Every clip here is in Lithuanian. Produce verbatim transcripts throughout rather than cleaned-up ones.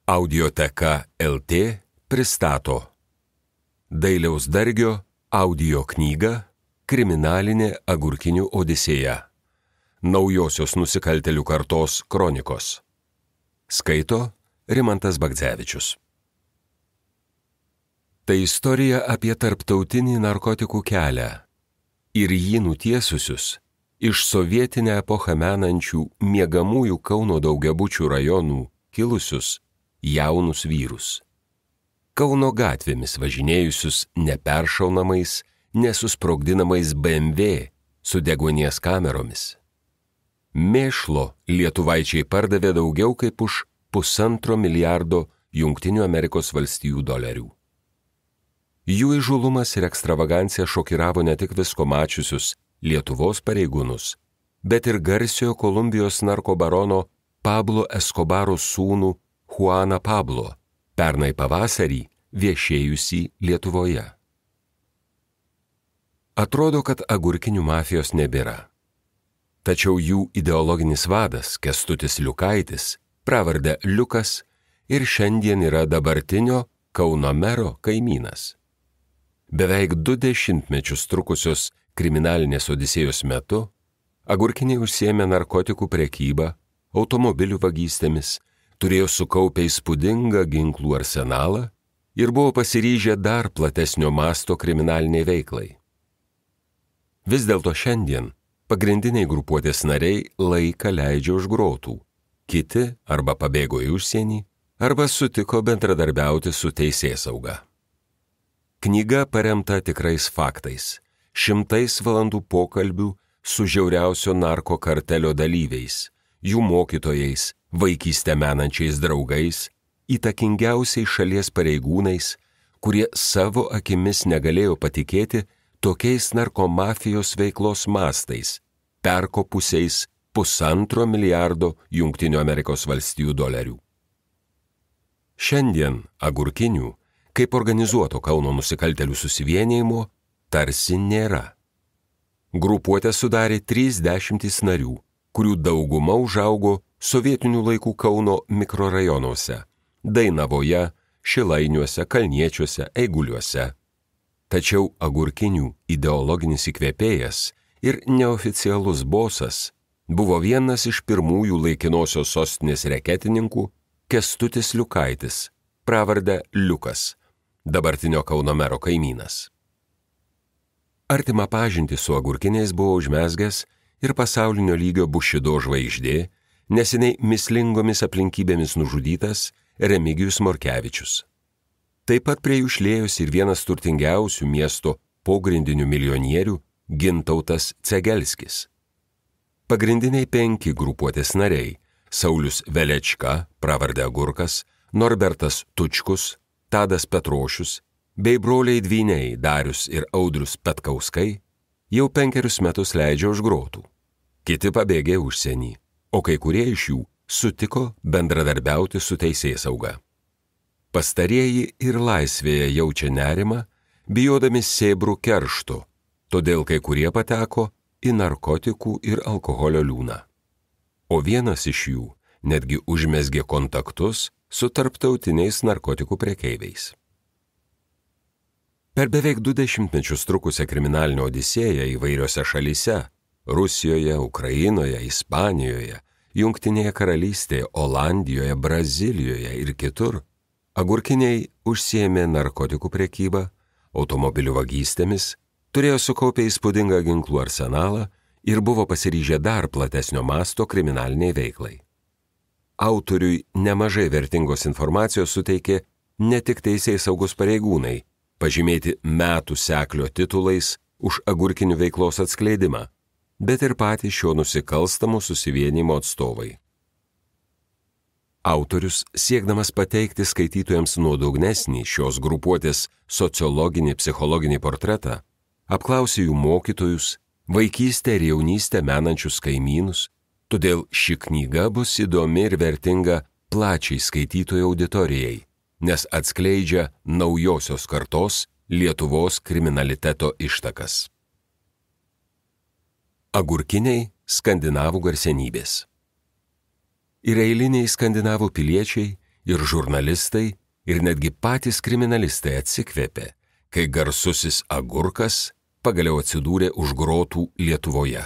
Audioteka L T pristato Dailiaus Dargio audio knygą Kriminalinė agurkinių odisėja. Naujosios nusikaltėlių kartos kronikos. Skaito Rimantas Bagdzevičius. Tai istorija apie tarptautinį narkotikų kelią ir jį nutiesusius iš sovietinę epochą menančių miegamųjų Kauno daugiabučių rajonų kilusius jaunus vyrus. Kauno gatvėmis važinėjusius neperšaunamais, nesusprogdinamais B M W su deguonies kameromis. Mėšlo lietuvaičiai pardavė daugiau kaip už pusantro milijardo Jungtinių Amerikos valstijų dolerių. Jų įžūlumas ir ekstravagancija šokiravo ne tik visko mačiusius Lietuvos pareigūnus, bet ir garsiojo Kolumbijos narkobarono Pablo Eskobaro sūnų Juaną Pablo, pernai pavasarį viešėjusį Lietuvoje. Atrodo, kad agurkinių mafijos nebėra. Tačiau jų ideologinis vadas Kęstutis Liukaitis, pravarde Liukas, ir šiandien yra dabartinio Kauno mero kaimynas. Beveik du dešimtmečius trukusios kriminalinės odisėjos metu agurkiniai užsiėmė narkotikų prekybą, automobilių vagystėmis, turėjo sukaupę įspūdingą ginklų arsenalą ir buvo pasiryžę dar platesnio masto kriminaliniai veiklai. Vis dėlto šiandien pagrindiniai grupuotės nariai laiką leidžia už grotų, kiti arba pabėgo į užsienį, arba sutiko bendradarbiauti su teisėsauga. Knyga paremta tikrais faktais, šimtais valandų pokalbių su žiauriausio narko kartelio dalyviais, jų mokytojais, vaikystę menančiais draugais, įtakingiausiais šalies pareigūnais, kurie savo akimis negalėjo patikėti tokiais narkomafijos veiklos mastais, perkopusiais pusantro milijardo Jungtinių Amerikos valstijų dolerių. Šiandien agurkinių, kaip organizuoto Kauno nusikaltėlių susivienijimo, tarsi nėra. Grupuotę sudarė trys dešimtys narių, kurių dauguma užaugo sovietinių laikų Kauno mikrorajonuose – Dainavoje, Šilainiuose, Kalniečiuose, Eiguliuose. Tačiau agurkinių ideologinis įkvėpėjas ir neoficialus bosas buvo vienas iš pirmųjų laikinosios sostinės reketininkų Kęstutis Liukaitis, pravarde Liukas, dabartinio Kauno mero kaimynas. Artimą pažintį su agurkiniais buvo užmezgęs ir pasaulinio lygio Bušido žvaigždė, neseniai mislingomis aplinkybėmis nužudytas Remigijus Morkevičius. Taip pat prie jų šlėjosi ir vienas turtingiausių miesto pogrindinių milijonierių Gintautas Cegelskis. Pagrindiniai penki grupuotės nariai – Saulius Velečka, pravarde Agurkas, Norbertas Tučkus, Tadas Petrošius, bei broliai dvyniai Darius ir Audrius Petkauskai jau penkerius metus leidžia už grotų. Kiti pabėgė užsienį, o kai kurie iš jų sutiko bendradarbiauti su teisėsauga. Pastarieji ir laisvėje jaučia nerimą, bijodami sėbrų keršto, todėl kai kurie pateko į narkotikų ir alkoholio liūną. O vienas iš jų netgi užmezgė kontaktus su tarptautiniais narkotikų prekeiviais. Per beveik du dešimtmečius trukusią kriminalinę odisėją įvairiose šalyse – Rusijoje, Ukrainoje, Ispanijoje, Jungtinėje karalystėje, Olandijoje, Brazilijoje ir kitur – agurkiniai užsiėmė narkotikų prekybą, automobilių vagystėmis, turėjo sukaupę įspūdingą ginklų arsenalą ir buvo pasiryžę dar platesnio masto kriminaliniai veiklai. Autoriui nemažai vertingos informacijos suteikė ne tik teisėsaugos pareigūnai, pažymėti metų seklio titulais už agurkinių veiklos atskleidimą, bet ir patys šio nusikalstamo susivienijimo atstovai. Autorius, siekdamas pateikti skaitytojams nuodugnesnį šios grupuotės sociologinį psichologinį portretą, apklausė jų mokytojus, vaikystę ir jaunystę menančius kaimynus, todėl ši knyga bus įdomi ir vertinga plačiai skaitytojų auditorijai, nes atskleidžia naujosios kartos Lietuvos kriminaliteto ištakas. Agurkiniai skandinavų garsenybės. Ir eiliniai skandinavų piliečiai ir žurnalistai, ir netgi patys kriminalistai atsikvėpė, kai garsusis agurkas pagaliau atsidūrė už grotų Lietuvoje.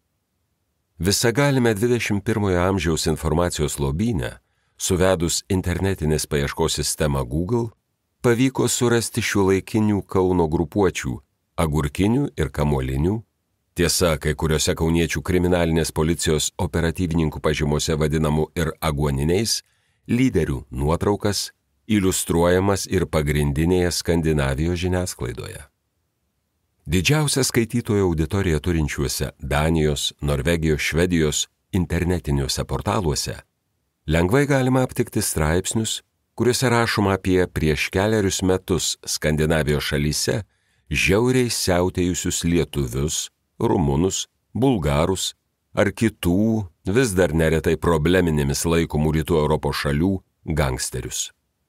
Visagalime dvidešimt pirmojo amžiaus informacijos lobyne, suvedus internetinės paieškos sistemą Google, pavyko surasti šiuolaikinių Kauno grupuočių agurkinių ir kamuolinių. Tiesa, kai kuriuose kauniečių kriminalinės policijos operatyvininkų pažymose vadinamų ir aguoniniais lyderių nuotraukas, iliustruojamas ir pagrindinėje Skandinavijos žiniasklaidoje. Didžiausia skaitytojų auditorija turinčiuose Danijos, Norvegijos, Švedijos internetiniuose portaluose lengvai galima aptikti straipsnius, kuriuose rašoma apie prieš keliarius metus Skandinavijos šalyse žiauriai siautėjusius lietuvius, rumunus, bulgarus ar kitų vis dar neretai probleminėmis laikomų rytų Europos šalių gangsterius.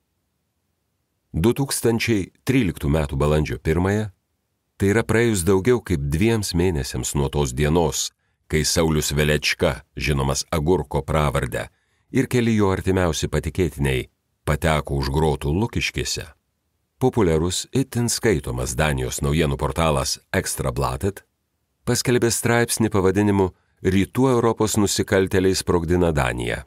du tūkstančiai tryliktų metų balandžio pirmąją, tai yra praėjus daugiau kaip dviems mėnesiams nuo tos dienos, kai Saulius Velečka, žinomas Agurko pravardę, ir keli jo artimiausi patikėtiniai pateko už grotų Lukiškėse, populiarus itin skaitomas Danijos naujienų portalas Ekstrabladet paskelbė straipsnį pavadinimu Rytų Europos nusikaltėliai sprogdina Daniją.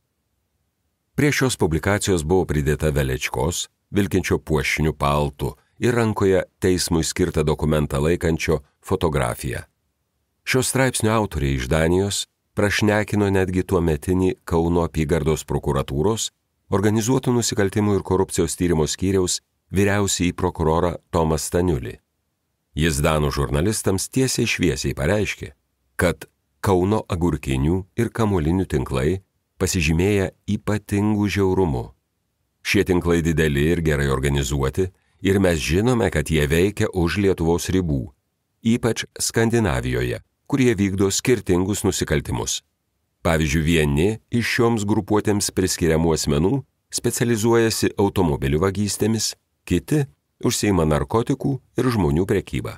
Prie šios publikacijos buvo pridėta Velečkos, vilkinčio puošnių paltų ir rankoje teismui skirtą dokumentą laikančio fotografija. Šio straipsnio autoriai iš Danijos prašnekino netgi tuometinį Kauno apygardos prokuratūros, organizuotų nusikaltimų ir korupcijos tyrimo skyriaus vyriausiąjį prokurorą Tomą Staniulį. Jis danų žurnalistams tiesiai šviesiai pareiškė, kad Kauno agurkinių ir kamuolinių tinklai pasižymėję ypatingų žiaurumų. Šie tinklai dideli ir gerai organizuoti, ir mes žinome, kad jie veikia už Lietuvos ribų, ypač Skandinavijoje, kurie vykdo skirtingus nusikaltimus. Pavyzdžiui, vieni iš šioms grupuotėms priskiriamų asmenų specializuojasi automobilių vagystėmis, kiti užsiima narkotikų ir žmonių prekybą.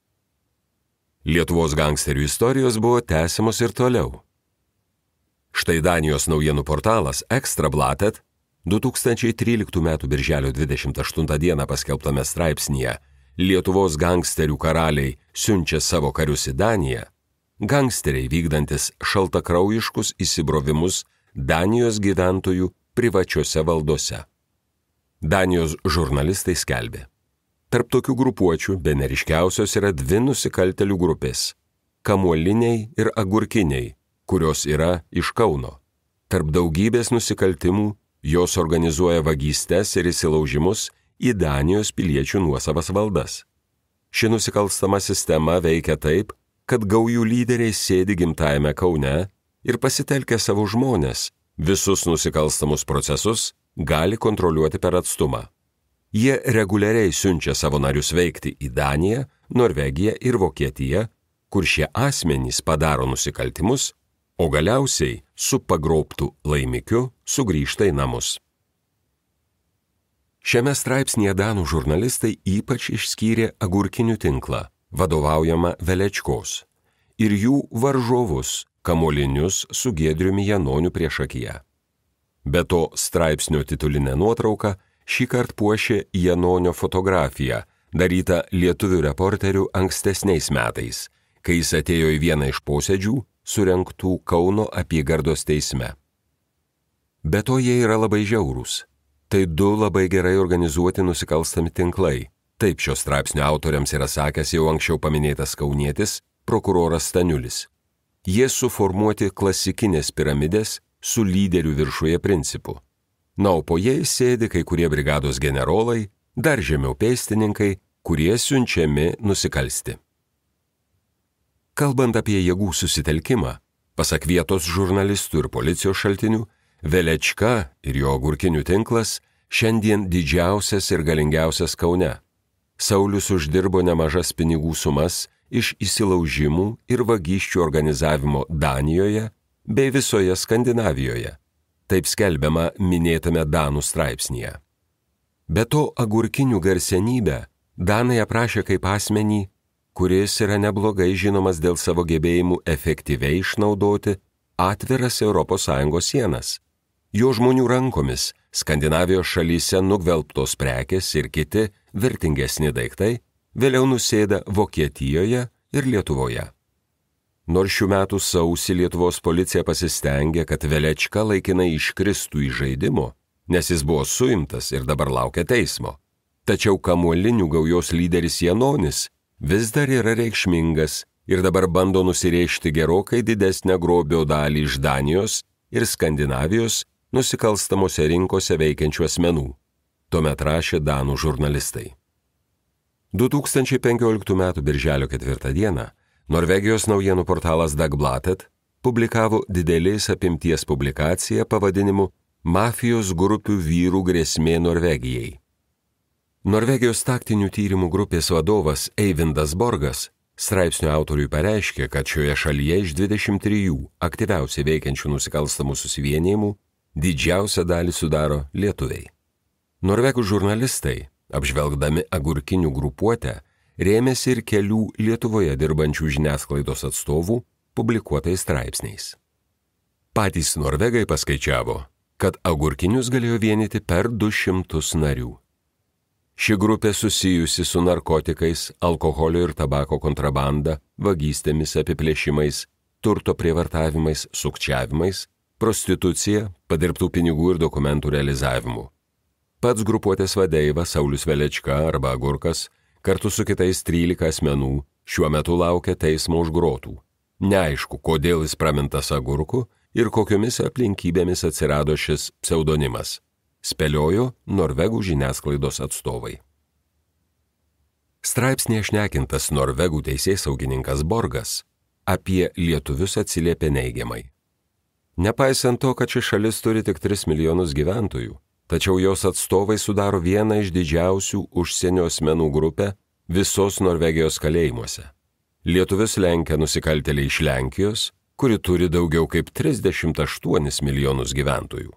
Lietuvos gangsterių istorijos buvo tęsiamos ir toliau. Štai Danijos naujienų portalas Ekstrabladet du tūkstančiai tryliktų metų birželio dvidešimt aštuntą dieną paskelbtame straipsnyje Lietuvos gangsterių karaliai siunčia savo karius į Daniją, gangsteriai vykdantis šaltakraujiškus įsibrovimus Danijos gyventojų privačiose valdose. Danijos žurnalistai skelbė. Tarp tokių grupuočių bene ryškiausios yra dvi nusikaltėlių grupės – kamuoliniai ir agurkiniai, kurios yra iš Kauno. Tarp daugybės nusikaltimų jos organizuoja vagystes ir įsilaužimus į Danijos piliečių nuosavas valdas. Ši nusikalstama sistema veikia taip, kad gaujų lyderiai sėdi gimtajame Kaune ir pasitelkę savo žmones, visus nusikalstamus procesus gali kontroliuoti per atstumą. Jie reguliariai siunčia savo narius veikti į Daniją, Norvegiją ir Vokietiją, kur šie asmenys padaro nusikaltimus, o galiausiai su pagrobtu laimikiu sugrįžta į namus. Šiame straipsnėje danų žurnalistai ypač išskyrė agurkinių tinklą, vadovaujamą Velečkos, ir jų varžovus, kamuolinius su Giedriumi Janoniu priešakyje. Be to, straipsnio titulinė nuotrauka šįkart puošė Janonio fotografiją, darytą lietuvių reporterių ankstesniais metais, kai jis atėjo į vieną iš posėdžių surengtų Kauno apygardos teisme. Be to, jie yra labai žiaurūs. Tai du labai gerai organizuoti nusikalstami tinklai. Taip šio straipsnio autoriams yra sakęs jau anksčiau paminėtas kaunietis, prokuroras Staniulis. Jie suformuoti klasikinės piramidės su lyderių viršuje principu. Na, o po jais sėdi kai kurie brigados generolai, dar žemiau pėstininkai, kurie siunčiami nusikalsti. Kalbant apie jėgų susitelkimą, pasak vietos žurnalistų ir policijos šaltinių, Velečka ir jo agurkinių tinklas šiandien didžiausias ir galingiausias Kaune. Saulius uždirbo nemažas pinigų sumas iš įsilaužimų ir vagysčių organizavimo Danijoje bei visoje Skandinavijoje. Taip skelbiama minėtame danų straipsnyje. Be to, agurkinių garsenybę danai aprašė kaip asmenį, kuris yra neblogai žinomas dėl savo gebėjimų efektyviai išnaudoti atviras Europos Sąjungos sienas. Jo žmonių rankomis Skandinavijos šalyse nugvelbtos prekės ir kiti vertingesni daiktai vėliau nusėda Vokietijoje ir Lietuvoje. Nors šių metų sausį Lietuvos policija pasistengė, kad Velečka laikinai iškristų iš žaidimo, nes jis buvo suimtas ir dabar laukia teismo. Tačiau kamuolinių gaujos lyderis Janonis vis dar yra reikšmingas ir dabar bando nusirėžti gerokai didesnę grobio dalį iš Danijos ir Skandinavijos nusikalstamose rinkose veikiančių asmenų, tuomet rašė danų žurnalistai. du tūkstančiai penkioliktų metų birželio ketvirtą dieną Norvegijos naujienų portalas Dagbladet publikavo didelės apimties publikaciją pavadinimu Mafijos grupių vyrų grėsmė Norvegijai. Norvegijos taktinių tyrimų grupės vadovas Eivindas Borgas straipsnio autoriui pareiškė, kad šioje šalyje iš dvidešimt trijų aktyviausiai veikiančių nusikalstamų susivienijimų didžiausią dalį sudaro lietuviai. Norvegų žurnalistai, apžvelgdami agurkinių grupuotę, rėmėsi ir kelių Lietuvoje dirbančių žiniasklaidos atstovų publikuotais straipsniais. Patys norvegai paskaičiavo, kad agurkinius galėjo vienyti per du šimtus narių. Ši grupė susijusi su narkotikais, alkoholio ir tabako kontrabanda, vagystėmis, apiplėšimais, turto prievartavimais, sukčiavimais, prostitucija, padirbtų pinigų ir dokumentų realizavimu. Pats grupuotės vadeivas Saulius Velečka arba Agurkas kartu su kitais trylika asmenų šiuo metu laukia teismo už grotų. Neaišku, kodėl jis pramintas Agurku ir kokiomis aplinkybėmis atsirado šis pseudonimas, spėliojo norvegų žiniasklaidos atstovai. Straipsnėje šnekintas norvegų teisėsaugininkas Borgas apie lietuvius atsiliepė neigiamai. Nepaisant to, kad ši šalis turi tik tris milijonus gyventojų, tačiau jos atstovai sudaro vieną iš didžiausių užsienio asmenų grupę visos Norvegijos kalėjimuose. Lietuvius lenkia nusikaltėliai iš Lenkijos, kuri turi daugiau kaip trisdešimt aštuonis milijonus gyventojų.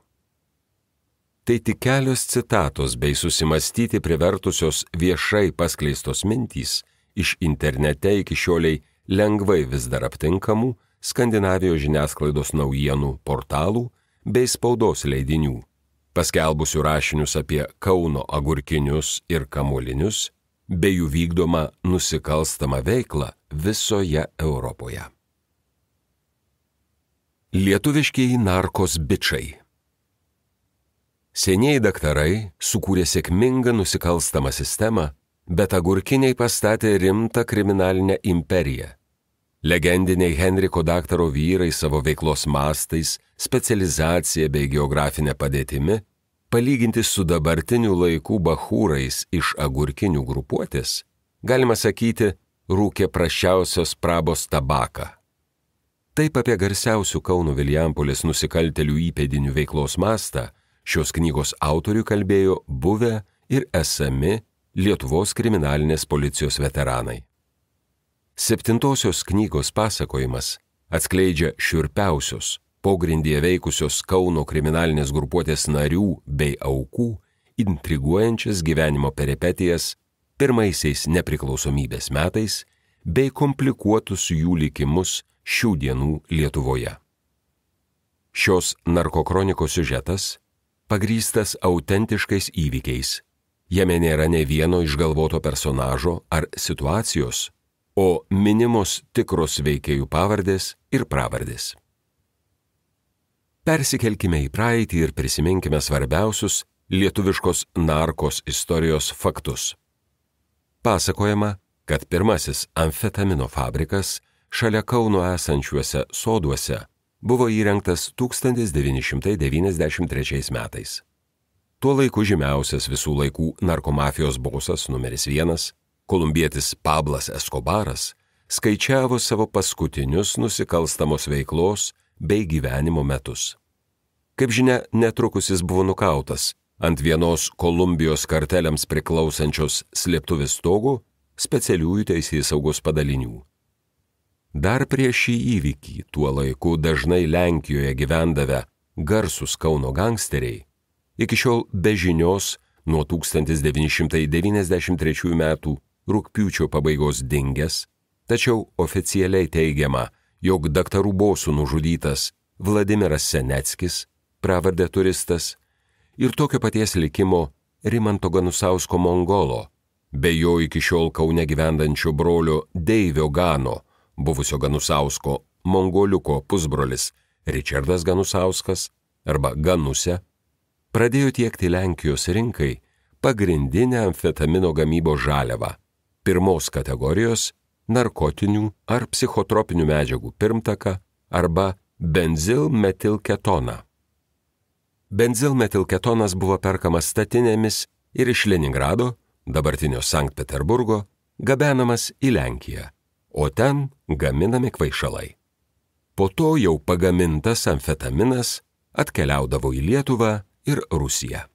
Tai tik kelios citatos bei susimastyti privertusios viešai paskleistos mintys iš internete iki šioliai lengvai vis dar aptinkamų Skandinavijos žiniasklaidos naujienų portalų bei spaudos leidinių, paskelbusių rašinius apie Kauno agurkinius ir kamuolinius, bei jų vykdomą nusikalstamą veiklą visoje Europoje. Lietuviškieji narkos bičai. Senieji daktarai sukūrė sėkmingą nusikalstamą sistemą, bet agurkiniai pastatė rimtą kriminalinę imperiją. Legendiniai Henriko daktaro vyrai savo veiklos mastais, specializacija bei geografinė padėtimi, palyginti su dabartinių laikų bachūrais iš agurkinių grupuotės, galima sakyti, rūkė prasčiausios prabos tabaką. Taip apie garsiausių Kauno Vilijampolės nusikaltėlių įpėdinių veiklos mastą šios knygos autorių kalbėjo buvę ir esami Lietuvos kriminalinės policijos veteranai. Septintosios knygos pasakojimas atskleidžia šiurpiausios, pogrindyje veikusios Kauno kriminalinės grupuotės narių bei aukų intriguojančias gyvenimo peripetijas pirmaisiais nepriklausomybės metais bei komplikuotus jų likimus šių dienų Lietuvoje. Šios narkokronikos siužetas pagrįstas autentiškais įvykiais. Jame nėra ne vieno išgalvoto personažo ar situacijos, o minimos tikros veikėjų pavardės ir pravardės. Persikelkime į praeitį ir prisiminkime svarbiausius lietuviškos narkos istorijos faktus. Pasakojama, kad pirmasis amfetamino fabrikas šalia Kauno esančiuose soduose buvo įrengtas tūkstantis devyni šimtai devyniasdešimt trečiais metais. Tuo laiku žymiausias visų laikų narkomafijos bosas numeris vienas, kolumbietis Pablas Eskobaras, skaičiavo savo paskutinius nusikalstamos veiklos bei gyvenimo metus. Kaip žinia, netrukus jis buvo nukautas ant vienos Kolumbijos karteliams priklausančios slėptuvės stogų specialiųjų teisėsaugos padalinių. Dar prieš šį įvykį tuo laiku dažnai Lenkijoje gyvendavę garsūs Kauno gangsteriai, iki šiol be žinios nuo tūkstantis devyni šimtai devyniasdešimt trečiųjų metų rugpjūčio pabaigos dingęs, tačiau oficialiai teigiama, jog daktarų bosų nužudytas Vladimiras Seneckis, pravarde Turistas, ir tokio paties likimo Rimanto Ganusausko Mongolo, bei jo iki šiol Kaune gyvendančio brolio Deivio Gano, buvusio Ganusausko Mongoliuko pusbrolis Ričardas Ganusauskas arba Ganuse, pradėjo tiekti Lenkijos rinkai pagrindinę amfetamino gamybos žaliavą, pirmos kategorijos narkotinių ar psichotropinių medžiagų pirmtaką arba benzilmetilketoną. Benzilmetilketonas buvo perkamas statinėmis ir iš Leningrado, dabartinio Sankt Peterburgo, gabenamas į Lenkiją, o ten gaminami kvaišalai. Po to jau pagamintas amfetaminas atkeliaudavo į Lietuvą ir Rusiją.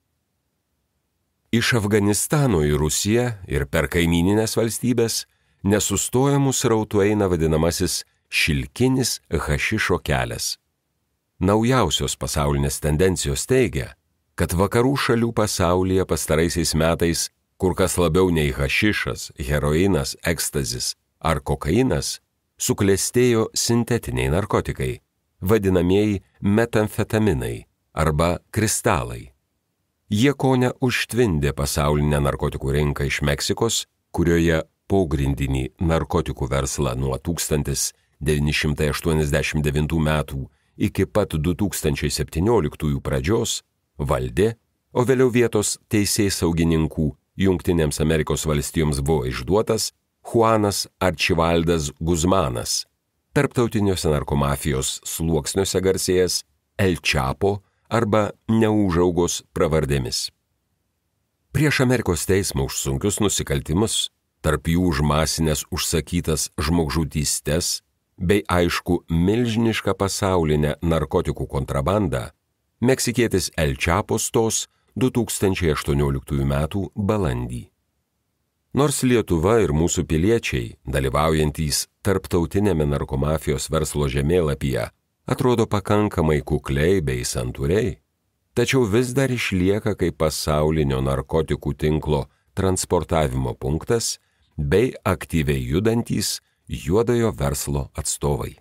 Iš Afganistano į Rusiją ir per kaimyninės valstybės nesustojamų srautų eina vadinamasis šilkinis hašišo kelias. Naujausios pasaulinės tendencijos teigia, kad vakarų šalių pasaulyje pastaraisiais metais kur kas labiau nei hašišas, heroinas, ekstazis ar kokainas, suklestėjo sintetiniai narkotikai, vadinamieji metamfetaminai arba kristalai. Jie kone užtvindė pasaulinę narkotikų rinką iš Meksikos, kurioje pogrindinį narkotikų verslą nuo tūkstantis devyni šimtai aštuoniasdešimt devintų metų iki pat du tūkstančiai septynioliktųjų pradžios valdė, o vėliau vietos teisėsaugininkų Jungtinėms Amerikos valstijoms buvo išduotas Juanas Arčivaldas Guzmanas, tarptautiniuose narkomafijos sluoksniuose garsėjęs El Chapo arba Neūžaugos pravardėmis. Prieš Amerikos teismą už sunkius nusikaltimus, tarp jų už masinės užsakytas žmogžudystes, bei aišku milžinišką pasaulinę narkotikų kontrabandą, meksikietis El Chapo stos du tūkstančiai aštuonioliktųjų metų balandį. Nors Lietuva ir mūsų piliečiai, dalyvaujantys tarptautinėme narkomafijos verslo žemėlapyje, atrodo pakankamai kukliai bei santūriai, tačiau vis dar išlieka kaip pasaulinio narkotikų tinklo transportavimo punktas bei aktyviai judantys juodojo verslo atstovai.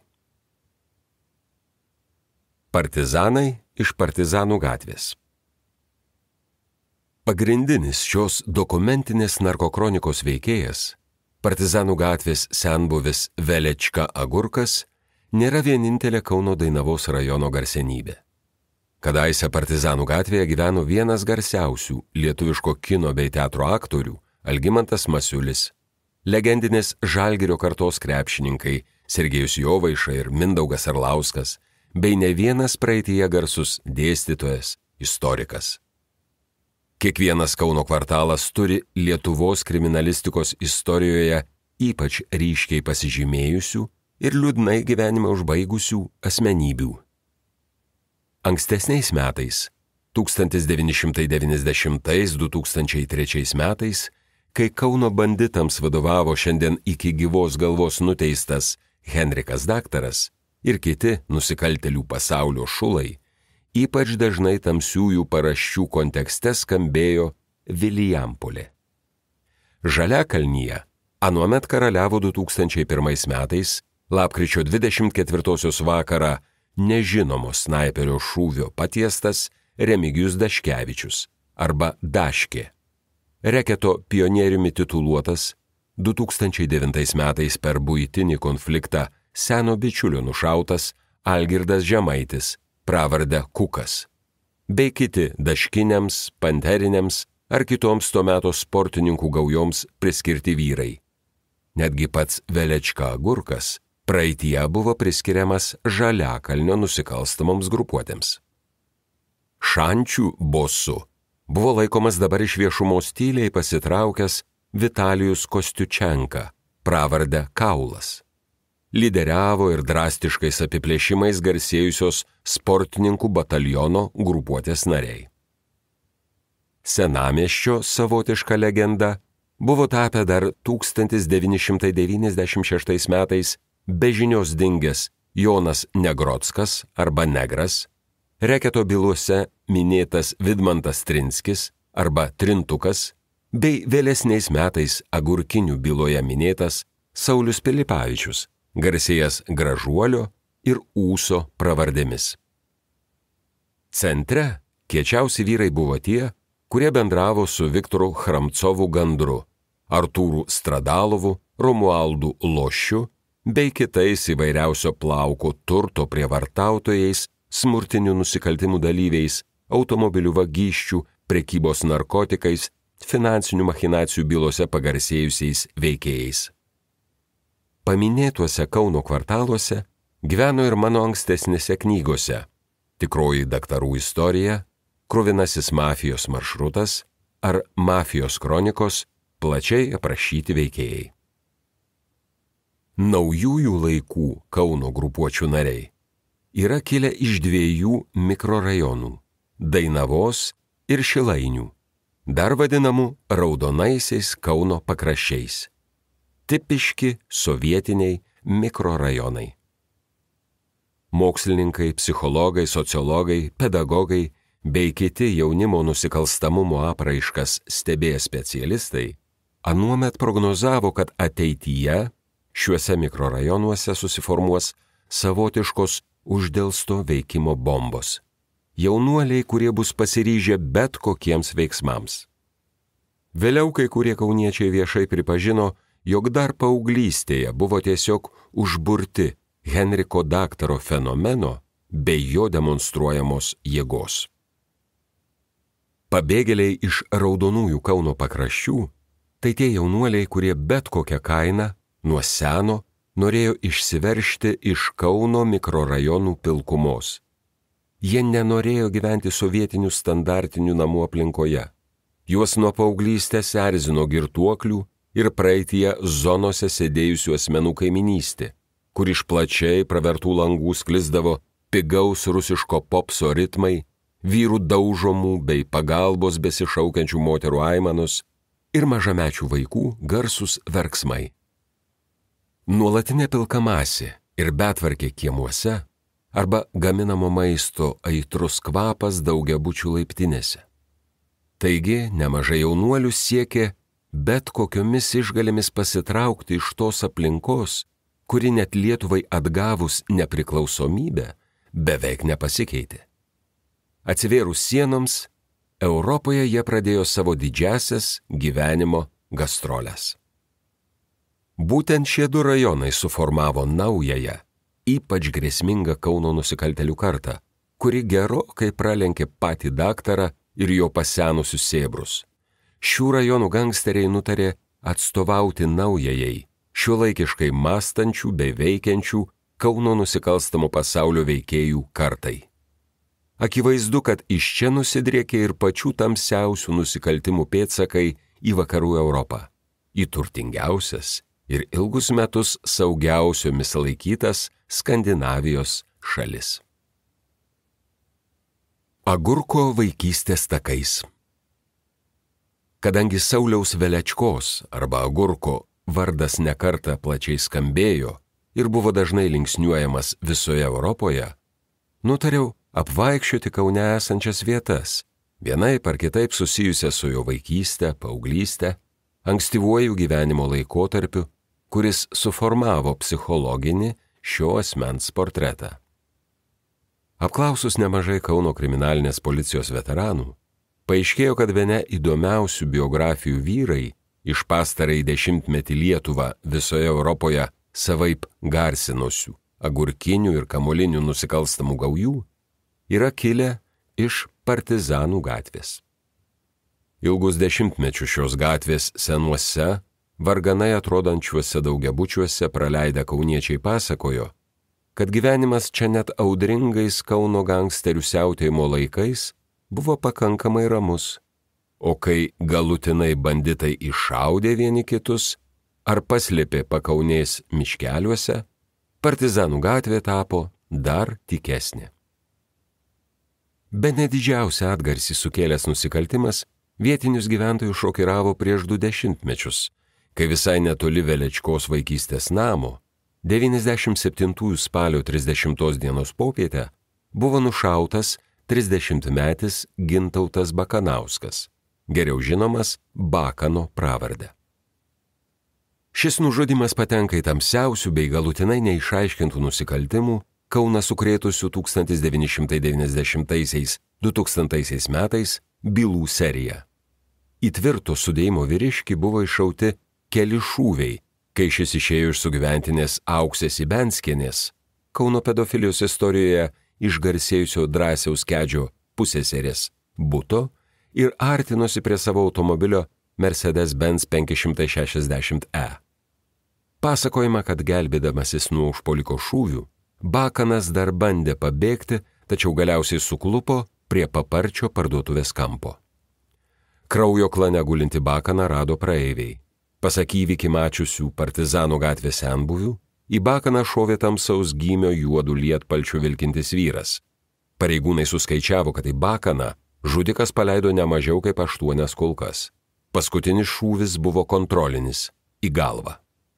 Partizanai iš Partizanų gatvės. Pagrindinis šios dokumentinės narkokronikos veikėjas, Partizanų gatvės senbuvis Velečka Agurkas, nėra vienintelė Kauno Dainavos rajono garsenybė. Kadaise Partizanų gatvėje gyveno vienas garsiausių lietuviško kino bei teatro aktorių Algimantas Masiulis, legendinės Žalgirio kartos krepšininkai Sergejus Jovaiša ir Mindaugas Arlauskas, bei ne vienas praeityje garsus dėstytojas, istorikas. Kiekvienas Kauno kvartalas turi Lietuvos kriminalistikos istorijoje ypač ryškiai pasižymėjusių ir liūdnai gyvenimą užbaigusių asmenybių. Ankstesniais metais, tūkstantis devyni šimtai devyniasdešimtais - du tūkstančiai trečiais metais, kai Kauno banditams vadovavo šiandien iki gyvos galvos nuteistas Henrikas Daktaras ir kiti nusikaltėlių pasaulio šulai, ypač dažnai tamsiųjų paraščių kontekste skambėjo Vilijampolė. Žaliakalnyje anuomet karaliavo du tūkstančiai pirmais metais, lapkričio dvidešimt ketvirtosios vakarą, nežinomo snaiperio šūvio patiestas Remigijus Daškevičius arba Daškė. Reketo pionieriumi tituluotas, du tūkstančiai devintais metais per buitinį konfliktą seno bičiulio nušautas Algirdas Žemaitis, pravarde Kukas, bei kiti daškiniams, panteriniams ar kitoms to meto sportininkų gaujoms priskirti vyrai. Netgi pats Velečka Agurkas praeityje buvo priskiriamas Žaliakalnio nusikalstamoms grupuotėms. Šančių bosu buvo laikomas dabar iš viešumos tyliai pasitraukęs Vitalijus Kostiučenka, pravarde Kaulas. Lyderiavo ir drastiškais apiplėšimais garsėjusios sportininkų bataliono grupuotės nariai. Senamiesčio savotiška legenda buvo tapę dar tūkstantis devyni šimtai devyniasdešimt šeštais metais be žinios dingęs Jonas Negrodskas arba Negras, reketo bylose minėtas Vidmantas Trinskis arba Trintukas, bei vėlesniais metais Agurkinių byloje minėtas Saulius Pilipavičius, garsėjęs Gražuolio ir Ūso pravardėmis. Centre kiečiausi vyrai buvo tie, kurie bendravo su Viktoru Chramcovu Gandru, Artūru Stradalovu, Romualdu Lošiu bei kitais įvairiausio plauko turto prievartautojais, smurtinių nusikaltimų dalyviais, automobilių vagysčių, prekybos narkotikais, finansinių machinacijų bylose pagarsėjusiais veikėjais. Paminėtuose Kauno kvartaluose gyveno ir mano ankstesnėse knygose Tikroji daktarų istorija, Kruvinasis mafijos maršrutas ar Mafijos kronikos plačiai aprašyti veikėjai. Naujųjų laikų Kauno grupuočių nariai yra kilę iš dviejų mikrorajonų – Dainavos ir Šilainių, dar vadinamų raudonaisiais Kauno pakraščiais. Tipiški sovietiniai mikrorajonai. Mokslininkai, psichologai, sociologai, pedagogai bei kiti jaunimo nusikalstamumo apraiškas stebėję specialistai anuomet prognozavo, kad ateityje šiuose mikrorajonuose susiformuos savotiškos uždelsto veikimo bombos. Jaunuoliai, kurie bus pasiryžę bet kokiems veiksmams. Vėliau kai kurie kauniečiai viešai pripažino, jog dar paauglystėje buvo tiesiog užburti Henriko daktaro fenomeno bei jo demonstruojamos jėgos. Pabėgėliai iš raudonųjų Kauno pakraščių – tai tie jaunuoliai, kurie bet kokią kainą nuo seno norėjo išsiveržti iš Kauno mikrorajonų pilkumos. Jie nenorėjo gyventi sovietinių standartinių namų aplinkoje. Juos nuo paauglystės erzino girtuoklių ir praeityje zonose sėdėjusių asmenų kaiminystė, kur iš plačiai pravertų langų sklisdavo pigaus rusiško popso ritmai, vyrų daužomų bei pagalbos besišaukiančių moterų aimanos ir mažamečių vaikų garsus verksmai. Nuolatinė pilka masė ir betvarkė kiemuose arba gaminamo maisto aitrus kvapas daugiabučių laiptinėse. Taigi nemažai jaunuolių siekė bet kokiomis išgalėmis pasitraukti iš tos aplinkos, kuri net Lietuvai atgavus nepriklausomybę beveik nepasikeitė. Atsivėrus sienoms, Europoje jie pradėjo savo didžiasias gyvenimo gastroles. Būtent šie du rajonai suformavo naująją, ypač grėsmingą Kauno nusikaltėlių kartą, kuri gerokai pralenkė patį daktarą ir jo pasenusius sėbrus. Šių rajonų gangsteriai nutarė atstovauti naujajai, šiuolaikiškai mąstančių bei veikiančių Kauno nusikalstamo pasaulio veikėjų kartai. Akivaizdu, kad iš čia nusidriekė ir pačių tamsiausių nusikaltimų pėdsakai į vakarų Europą, į turtingiausias ir ilgus metus saugiausiomis laikytas Skandinavijos šalis. Agurko vaikystės takais. Kadangi Sauliaus Velečkos arba Agurko vardas nekartą plačiai skambėjo ir buvo dažnai linksniuojamas visoje Europoje, nutariau apvaikščioti Kaune esančias vietas, vienaip ar kitaip susijusią su jo vaikyste, paauglyste, ankstyvuoju gyvenimo laikotarpiu, kuris suformavo psichologinį šio asmens portretą. Apklausus nemažai Kauno kriminalinės policijos veteranų, paaiškėjo, kad bene įdomiausių biografijų vyrai iš pastarąjį dešimtmetį Lietuvą visoje Europoje savaip garsinusių agurkinių ir kamolinių nusikalstamų gaujų yra kilę iš Partizanų gatvės. Ilgus dešimtmečius šios gatvės senuose, varganai atrodančiuose daugiabučiuose praleidę kauniečiai pasakojo, kad gyvenimas čia net audringais Kauno gangsterių siautėjimo laikais buvo pakankamai ramus, o kai galutinai banditai iššaudė vieni kitus ar paslėpė pakaunės miškeliuose, Partizanų gatvė tapo dar tikesnė. Bene didžiausią atgarsį sukėlęs nusikaltimas vietinius gyventojus šokiravo prieš du dešimtmečius, kai visai netoli Velečkos vaikystės namo, devyniasdešimt septintųjų spalio trisdešimtos dienos popietę, buvo nušautas trisdešimtmetis Gintautas Bakanauskas, geriau žinomas Bakano pravarde. Šis nužudymas patenka į tamsiausių bei galutinai neišaiškintų nusikaltimų Kauną sukrėtusių tūkstantis devyni šimtai devyniasdešimtaisiais - du tūkstantaisiais metais bylų serija. Į tvirto sudėjimo vyriškį buvo iššauti keli šūviai, kai šis išėjo iš sugyventinės Auksės Ibenskienės, Kauno pedofilijos istorijoje išgarsėjusio Drąsiaus Kedžio pusseserės buto ir artinosi prie savo automobilio Mercedes-Benz penki šimtai šešiasdešimt E. Pasakojama, kad gelbėdamasis nuo užpuoliko šūvių, Bakanas dar bandė pabėgti, tačiau galiausiai suklupo prie Paparčio parduotuvės kampo. Kraujo klane gulinti Bakaną rado praeiviai. Pasak įvykį mačiusių Partizanų gatvės senbuvių, į Bakaną šovė tamsaus gymio juodų lietpalčių vilkintis vyras. Pareigūnai suskaičiavo, kad į Bakaną žudikas paleido ne mažiau kaip aštuonias kulkas. Paskutinis šūvis buvo kontrolinis - į galvą.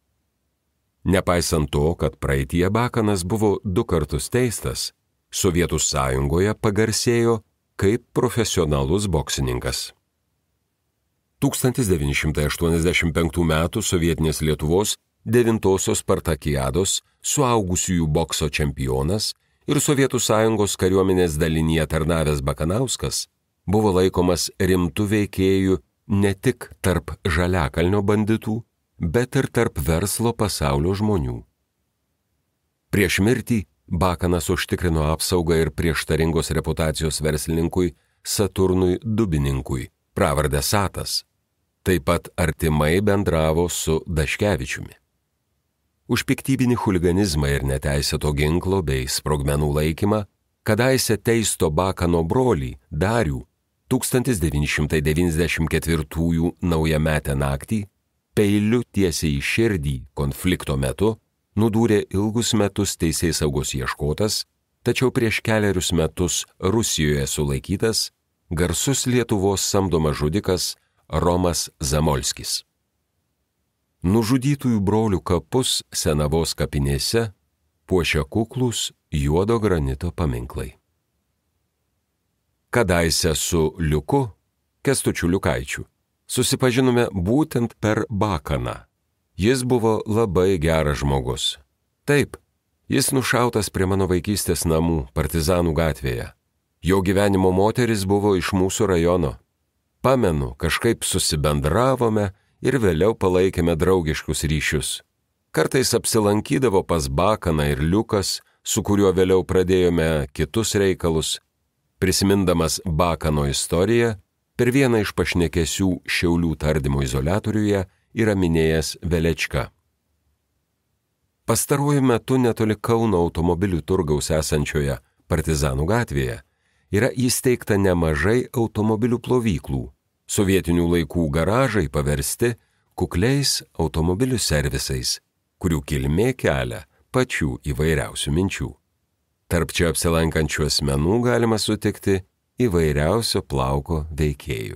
Nepaisant to, kad praeitie Bakanas buvo du kartus teistas, Sovietų sąjungoje pagarsėjo kaip profesionalus boksininkas. tūkstantis devyni šimtai aštuoniasdešimt penktų metų sovietinės Lietuvos devintosios Spartakiados suaugusiųjų bokso čempionas ir Sovietų sąjungos kariuomenės dalinyje tarnavęs Bakanauskas buvo laikomas rimtų veikėjų ne tik tarp žaliakalnio banditų, bet ir tarp verslo pasaulio žmonių. Prieš mirtį Bakanas užtikrino apsaugą ir prieštaringos reputacijos verslininkui Saturnui Dubininkui, pravardę Satas. Taip pat artimai bendravo su Daškevičiumi. Už piktybinį chuliganizmą ir neteisėto ginklo bei sprogmenų laikymą kadaise teisto Bakano brolį Darių tūkstantis devyni šimtai devyniasdešimt ketvirtųjų naujametę naktį peiliu tiesiai į širdį konflikto metu nudūrė ilgus metus teisėsaugos ieškotas, tačiau prieš keliarius metus Rusijoje sulaikytas garsus Lietuvos samdomas žudikas Romas Zamolskis. Nužudytųjų brolių kapus Senavos kapinėse puošia kuklūs juodo granito paminklai. Kadaise su Liuku, Kęstučiu Liukaičiu, susipažinome būtent per Bakaną. Jis buvo labai geras žmogus. Taip, jis nušautas prie mano vaikystės namų Partizanų gatvėje. Jo gyvenimo moteris buvo iš mūsų rajono. Pamenu, kažkaip susibendravome ir vėliau palaikėme draugiškus ryšius. Kartais apsilankydavo pas Bakaną ir Liukas, su kuriuo vėliau pradėjome kitus reikalus. Prisimindamas Bakano istoriją, per vieną iš pašnekesių Šiaulių tardymo izoliatoriuje yra minėjęs Velečką. Pastaruoju metu netoli Kauno automobilių turgaus esančioje Partizanų gatvėje yra įsteigta nemažai automobilių plovyklų. Sovietinių laikų garažai paversti kukliais automobilių servisais, kurių kilmė kelia pačių įvairiausių minčių. Tarp čia apsilankančių asmenų galima sutikti įvairiausio plauko veikėjų.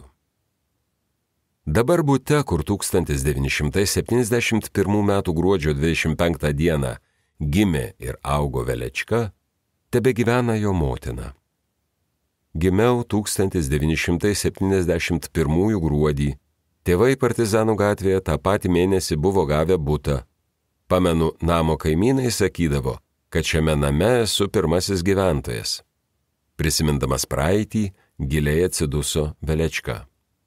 Dabar bute, kur tūkstantis devyni šimtai septyniasdešimt pirmų metų gruodžio dvidešimt penktą dieną gimė ir augo Velečka, tebegyvena jo motina. Gimiau tūkstantis devyni šimtai septyniasdešimt pirmųjų gruodį, tėvai Partizanų gatvėje tą patį mėnesį buvo gavę butą. Pamenu, namo kaimynai sakydavo, kad šiame name esu pirmasis gyventojas. Prisimindamas praeitį, giliai atsiduso Velečka.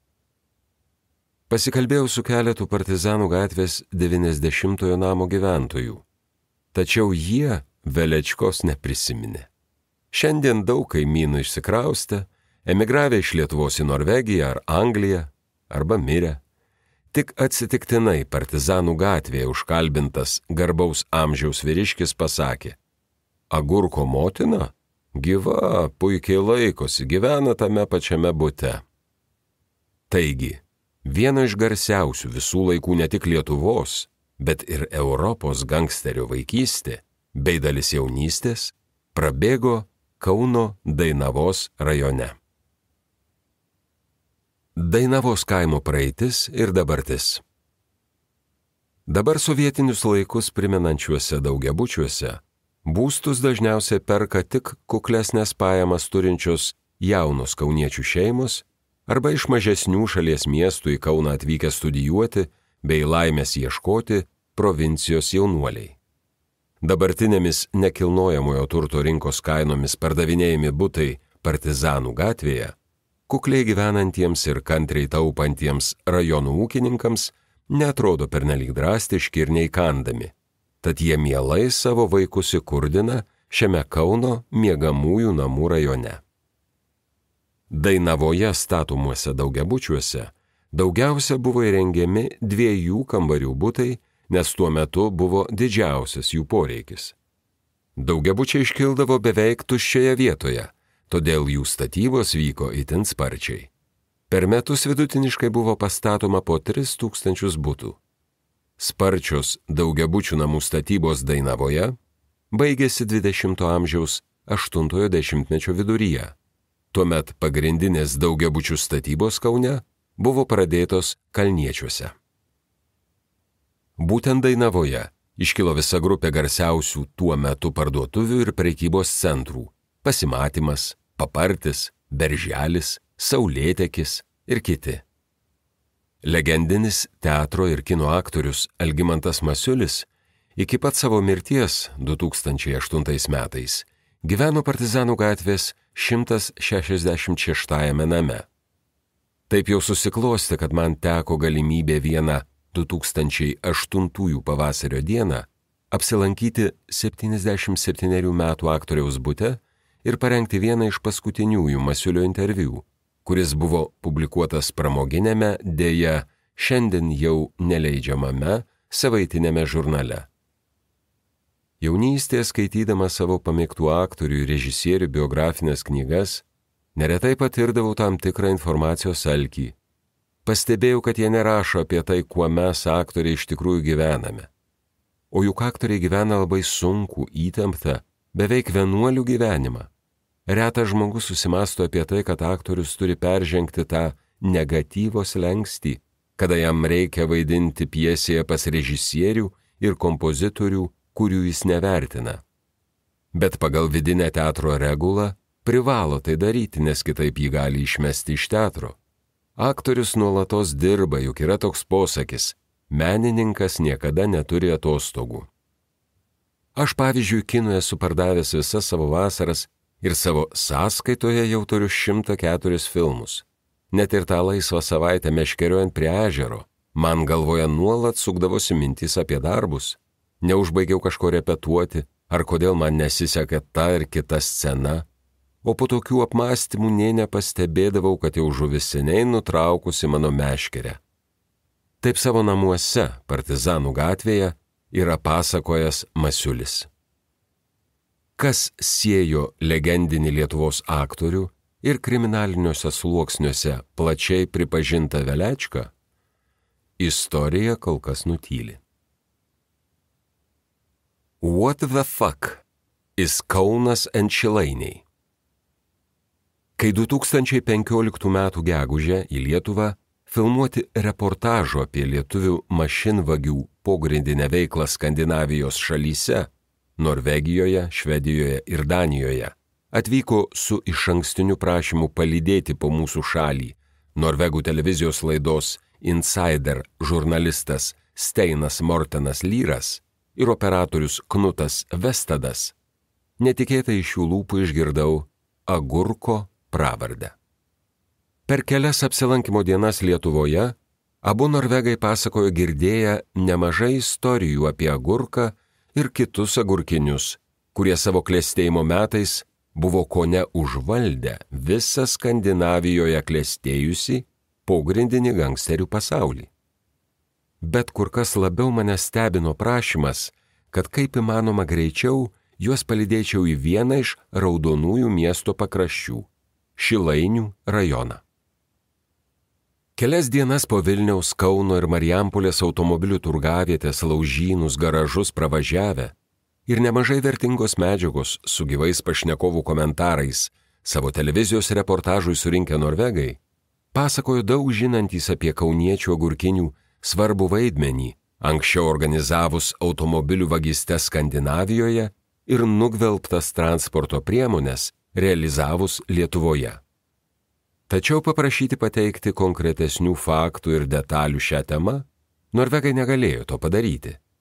Pasikalbėjau su keletu Partizanų gatvės devyniasdešimtojo namo gyventojų, tačiau jie Velečkos neprisiminė. Šiandien daug kaimynų išsikraustė, emigravę iš Lietuvos į Norvegiją ar Angliją, arba mirę. Tik atsitiktinai Partizanų gatvėje užkalbintas garbaus amžiaus vyriškis pasakė: Agurko motina? Gyva, puikiai laikosi, gyvena tame pačiame bute. Taigi, vieno iš garsiausių visų laikų ne tik Lietuvos, bet ir Europos gangsterio vaikystė bei dalis jaunystės prabėgo Kauno Dainavos rajone. Dainavos kaimo praeitis ir dabartis. Dabar sovietinius laikus primenančiuose daugiabučiuose būstus dažniausiai perka tik kuklesnės pajamas turinčios jaunos kauniečių šeimos arba iš mažesnių šalies miestų į Kauną atvykę studijuoti bei laimės ieškoti provincijos jaunuoliai. Dabartinėmis nekilnojamojo turto rinkos kainomis pardavinėjami butai Partizanų gatvėje, kukliai gyvenantiems ir kantriai taupantiems rajonų ūkininkams neatrodo pernelyg drastiški ir neįkandami, tad jie mielai savo vaikus įkurdina šiame Kauno miegamųjų namų rajone. Dainavoje statomuose daugiabučiuose daugiausia buvo įrengiami dviejų kambarių butai, nes tuo metu buvo didžiausias jų poreikis. Daugiabučiai iškildavo beveik tuščioje vietoje, todėl jų statybos vyko itin sparčiai. Per metus vidutiniškai buvo pastatoma po tris tūkstančius butų. Sparčios daugiabučių namų statybos Dainavoje baigėsi dvidešimto amžiaus aštuntojo dešimtmečio viduryje. Tuomet pagrindinės daugiabučių statybos Kaune buvo pradėtos Kalniečiuose. Būtent Dainavoje iškilo visa grupė garsiausių tuo metu parduotuvių ir prekybos centrų – Pasimatymas, Papartis, Berželis, Saulėtekis ir kiti. Legendinis teatro ir kino aktorius Algimantas Masiulis iki pat savo mirties du tūkstančiai aštuntais metais gyveno Partizanų gatvės šimtas šešiasdešimt šeštajame name. Taip jau susiklosti, kad man teko galimybė vieną du tūkstančiai aštuntųjų pavasario dieną apsilankyti septyniasdešimt septynerių metų aktoriaus bute ir parengti vieną iš paskutiniųjų Masiulio interviu, kuris buvo publikuotas pramoginėme, deja, šiandien jau neleidžiamame savaitinėme žurnale. Jaunystėje skaitydama savo pamėgtų aktorių ir režisierių biografinės knygas, neretai patirdavau tam tikrą informacijos alkį. Pastebėjau, kad jie nerašo apie tai, kuo mes aktoriai iš tikrųjų gyvename. O juk aktoriai gyvena labai sunkų, įtemptą, beveik vienuolių gyvenimą. Retas žmogus susimąsto apie tai, kad aktorius turi peržengti tą negatyvo slenkstį, kada jam reikia vaidinti pjesėje pas režisierių ir kompozitorių, kurių jis nevertina. Bet pagal vidinę teatro regulą privalo tai daryti, nes kitaip jį gali išmesti iš teatro. Aktorius nuolatos dirba, juk yra toks posakis – menininkas niekada neturi atostogų. Aš pavyzdžiui kinui esu pardavęs visas savo vasaras ir savo sąskaitoje jau turiu šimtą keturis filmus. Net ir tą laisvą savaitę meškeriojant prie ežero, man galvoje nuolat sukdavosi mintys apie darbus. Neužbaigiau kažko repetuoti, ar kodėl man nesiseka ta ir kita scena, o po tokių apmąstymų nė nepastebėdavau, kad jau žuvis seniai nutraukusi mano meškerę. Taip savo namuose, Partizanų gatvėje, yra pasakojęs Masiulis. Kas siejo legendinį Lietuvos aktorių ir kriminaliniuose sluoksniuose plačiai pripažintą Velečką, istorija kol kas nutyli. What the fuck is Kaunas and Šilainiai? Kai du tūkstančiai penkioliktų metų gegužę į Lietuvą filmuoti reportažo apie lietuvių mašinvagių pogrindinę veiklą Skandinavijos šalyse, Norvegijoje, Švedijoje ir Danijoje, atvyko su išankstiniu prašymu palydėti po mūsų šalį Norvegų televizijos laidos Insider žurnalistas Steinas Mortenas Lyras ir operatorius Knutas Vestadas, netikėtai iš jų lūpų išgirdau Agurko pravardę. Per kelias apsilankimo dienas Lietuvoje abu norvegai pasakojo girdėję nemažai istorijų apie agurką ir kitus agurkinius, kurie savo klestėjimo metais buvo kone užvaldę visą Skandinavijoje klestėjusi pogrindinį gangsterių pasaulį. Bet kur kas labiau mane stebino prašymas, kad kaip įmanoma greičiau juos palydėčiau į vieną iš raudonųjų miesto pakraščių – Šilainių rajoną. Kelias dienas po Vilniaus, Kauno ir Marijampolės automobilių turgavietės, laužynus, garažus pravažiavę ir nemažai vertingos medžiagos su gyvais pašnekovų komentarais savo televizijos reportažui surinkę norvegai, pasakojo daug žinantys apie kauniečių agurkinių svarbų vaidmenį, anksčiau organizavus automobilių vagystes Skandinavijoje ir nugvelbtas transporto priemones realizavus Lietuvoje. Tačiau paprašyti pateikti konkretesnių faktų ir detalių šią temą, norvegai negalėjo to padaryti,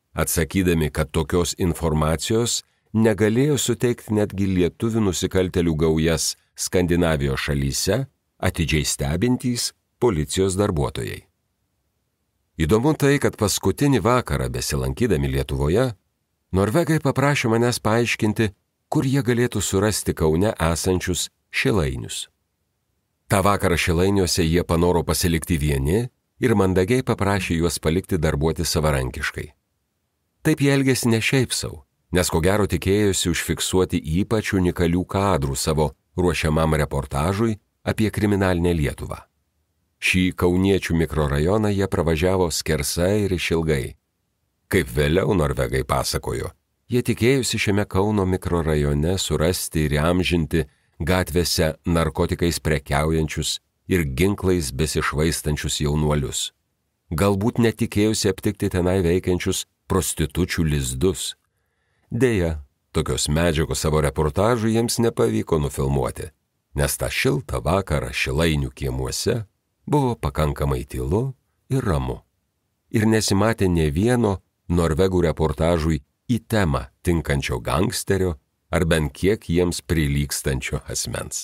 atsakydami, kad tokios informacijos negalėjo suteikti netgi lietuvių nusikaltelių gaujas Skandinavijos šalyse, atidžiai stebintys policijos darbuotojai. Įdomu tai, kad paskutinį vakarą besilankydami Lietuvoje, norvegai paprašė manęs paaiškinti, kur jie galėtų surasti Kaune esančius šilainius. Ta vakarą šilainiuose jie panoro pasilikti vieni ir mandagiai paprašė juos palikti darbuoti savarankiškai. Taip jie elgėsi ne šiaip sau, nes ko gero tikėjosi užfiksuoti ypač unikalių kadrų savo ruošiamam reportažui apie kriminalinę Lietuvą. Šį kauniečių mikrorajoną jie pravažiavo skersai ir išilgai. Kaip vėliau norvegai pasakojo, jie tikėjusi šiame Kauno mikrorajone surasti ir įamžinti gatvėse narkotikais prekiaujančius ir ginklais besišvaistančius jaunuolius. Galbūt netikėjusi aptikti tenai veikiančius prostitučių lizdus. Deja, tokios medžiagos savo reportažų jiems nepavyko nufilmuoti, nes tą šiltą vakarą Šilainių kiemuose buvo pakankamai tylu ir ramu. Ir nesimatė ne vieno norvegų reportažui į temą tinkančio gangsterio ar bent kiek jiems prilygstančio asmens.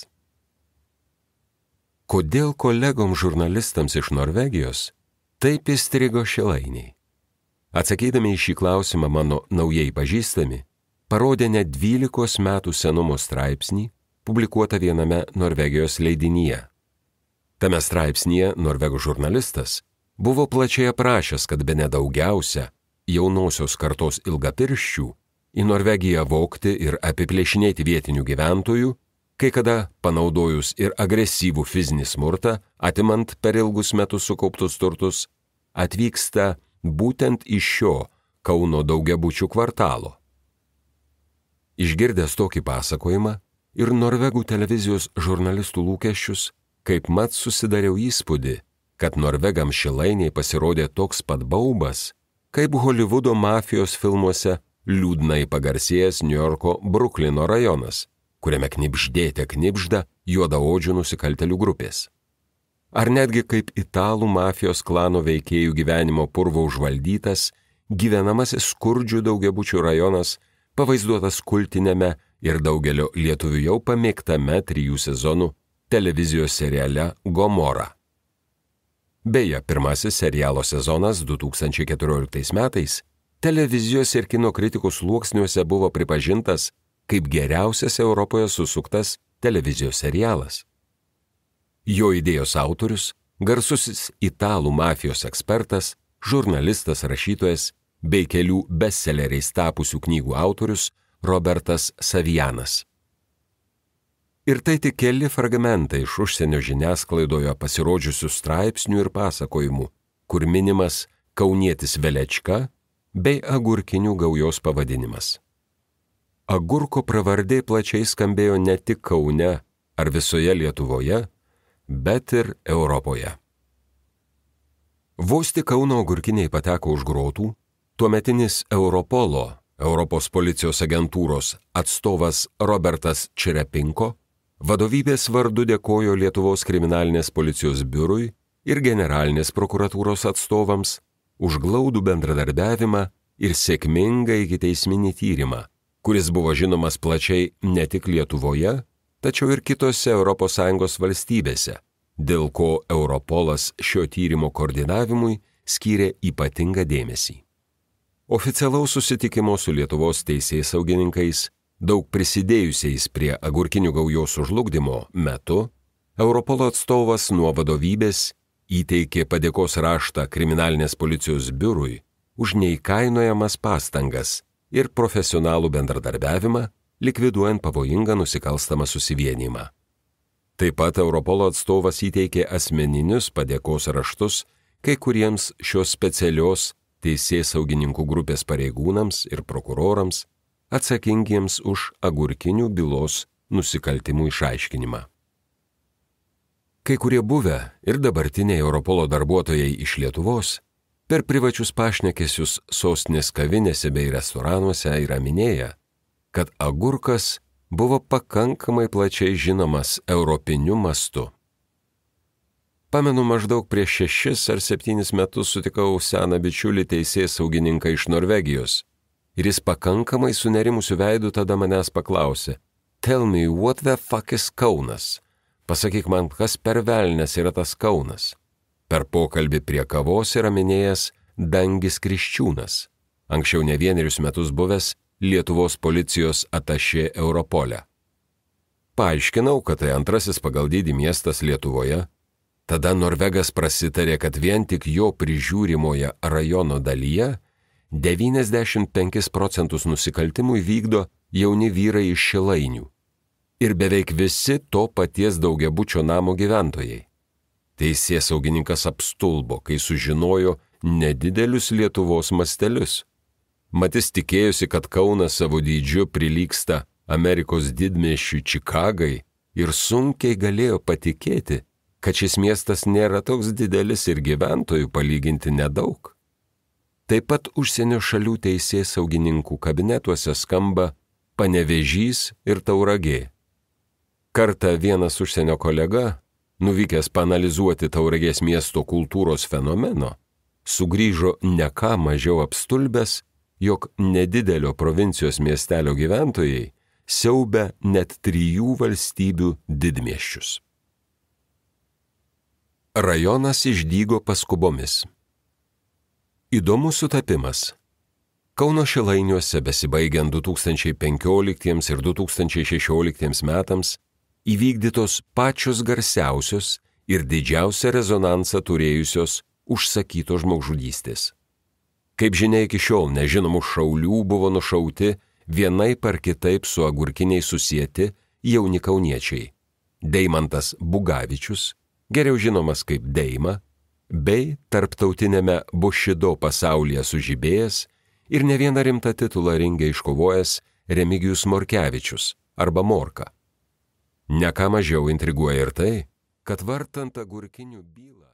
Kodėl kolegom žurnalistams iš Norvegijos taip įstrigo Šilainiai? Atsakydami į šį klausimą mano naujai pažįstami, parodė net dvylikos metų senumo straipsnį, publikuotą viename Norvegijos leidinyje. Tame straipsnyje norvegų žurnalistas buvo plačiai aprašęs, kad bene daugiausia jaunosios kartos ilgapirščių į Norvegiją vogti ir apiplėšinėti vietinių gyventojų, kai kada panaudojus ir agresyvų fizinį smurtą, atimant per ilgus metus sukauptus turtus, atvyksta būtent iš šio Kauno daugiabučių kvartalo. Išgirdęs tokį pasakojimą ir norvegų televizijos žurnalistų lūkesčius, kaip mat susidariau įspūdį, kad norvegams Šilainiai pasirodė toks pat baubas, kaip Holivudo mafijos filmuose liūdnai pagarsėjęs Niujorko Bruklino rajonas, kuriame knibždėte knibžda juodaodžių nusikaltelių grupės. Ar netgi kaip italų mafijos klano veikėjų gyvenimo purvo užvaldytas, gyvenamasis skurdžių daugiabučių rajonas, pavaizduotas kultinėme ir daugelio lietuvių jau pamėgtame trijų sezonų televizijos seriale Gomora. Beje, pirmasis serialo sezonas du tūkstančiai keturioliktais metais televizijos ir kino kritikų sluoksniuose buvo pripažintas kaip geriausias Europoje susuktas televizijos serialas. Jo idėjos autorius, garsusis italų mafijos ekspertas, žurnalistas, rašytojas bei kelių bestseleriais tapusių knygų autorius Robertas Savianas. Ir tai tik keli fragmentai iš užsienio žiniasklaidoje pasirodžiusių straipsnių ir pasakojimų, kur minimas kaunietis Velečka bei agurkinių gaujos pavadinimas. Agurko pravardė plačiai skambėjo ne tik Kaune ar visoje Lietuvoje, bet ir Europoje. Vos tik Kauno agurkiniai pateko už grotų, tuometinis Europolo, Europos policijos agentūros atstovas Robertas Čerepinko, vadovybės vardu dėkojo Lietuvos kriminalinės policijos biurui ir generalinės prokuratūros atstovams už glaudų bendradarbiavimą ir sėkmingą ikiteisminį tyrimą, kuris buvo žinomas plačiai ne tik Lietuvoje, tačiau ir kitose Europos Sąjungos valstybėse, dėl ko Europolas šio tyrimo koordinavimui skyrė ypatingą dėmesį. Oficialaus susitikimo su Lietuvos teisėsaugininkais, daug prisidėjusiais prie agurkinių gaujos sužlugdymo metu, Europolo atstovas nuo vadovybės įteikė padėkos raštą kriminalinės policijos biurui už neįkainojamas pastangas ir profesionalų bendradarbiavimą, likviduojant pavojingą nusikalstamą susivienijimą. Taip pat Europolo atstovas įteikė asmeninius padėkos raštus kai kuriems šios specialios teisėsaugininkų grupės pareigūnams ir prokurorams, atsakingiems už agurkinių bylos nusikaltimų išaiškinimą. Kai kurie buvę ir dabartiniai Europolo darbuotojai iš Lietuvos per privačius pašnekesius sostinės kavinėse bei restoranuose yra minėję, kad agurkas buvo pakankamai plačiai žinomas europiniu mastu. Pamenu, maždaug prieš šešis ar septynis metus sutikau seną bičiulį teisėsaugininką iš Norvegijos ir jis pakankamai sunerimusiu veidu tada manęs paklausė: Tell me, what the fuck is Kaunas? Pasakyk man, kas per velnias yra tas Kaunas? Per pokalbį prie kavos yra minėjęs Dangis Kriščiūnas, anksčiau ne vienerius metus buvęs Lietuvos policijos atašė Europole. Paaiškinau, kad tai antrasis pagal dydį miestas Lietuvoje. Tada Norvegas prasitarė, kad vien tik jo prižiūrimoje rajono dalyje devyniasdešimt penkis procentus nusikaltimų vykdo jauni vyrai iš Šilainių. Ir beveik visi to paties daugiabučio namo gyventojai. Teisėsaugininkas apstulbo, kai sužinojo nedidelius Lietuvos mastelius. Matis tikėjosi, kad Kaunas savo dydžiu prilygsta Amerikos didmiesčiui Čikagai ir sunkiai galėjo patikėti, kad šis miestas nėra toks didelis ir gyventojų palyginti nedaug. Taip pat užsienio šalių teisėsaugininkų kabinetuose skamba Panevėžys ir Tauragė. Kartą vienas užsienio kolega, nuvykęs paanalizuoti Tauragės miesto kultūros fenomeno, sugrįžo ne ką mažiau apstulbęs, jog nedidelio provincijos miestelio gyventojai siaubia net trijų valstybių didmiesčius. Rajonas išdygo paskubomis. Įdomus sutapimas. Kauno Šilainiuose besibaigiant du tūkstančiai penkioliktiems ir du tūkstančiai šešioliktiems metams įvykdytos pačios garsiausios ir didžiausią rezonansą turėjusios užsakytos žmogžudystės. Kaip žinia, iki šiol nežinomų šaulių buvo nušauti vienaip ar kitaip su agurkiniai susieti jauni kauniečiai. Deimantas Bugavičius, geriau žinomas kaip Deima, bei tarptautinėme Bushido pasaulyje sužibėjęs ir ne vieną rimtą titulą ringe iškovojęs Remigijus Morkevičius arba Morka. Ne ką mažiau intriguoja ir tai, kad vartant agurkinių bylą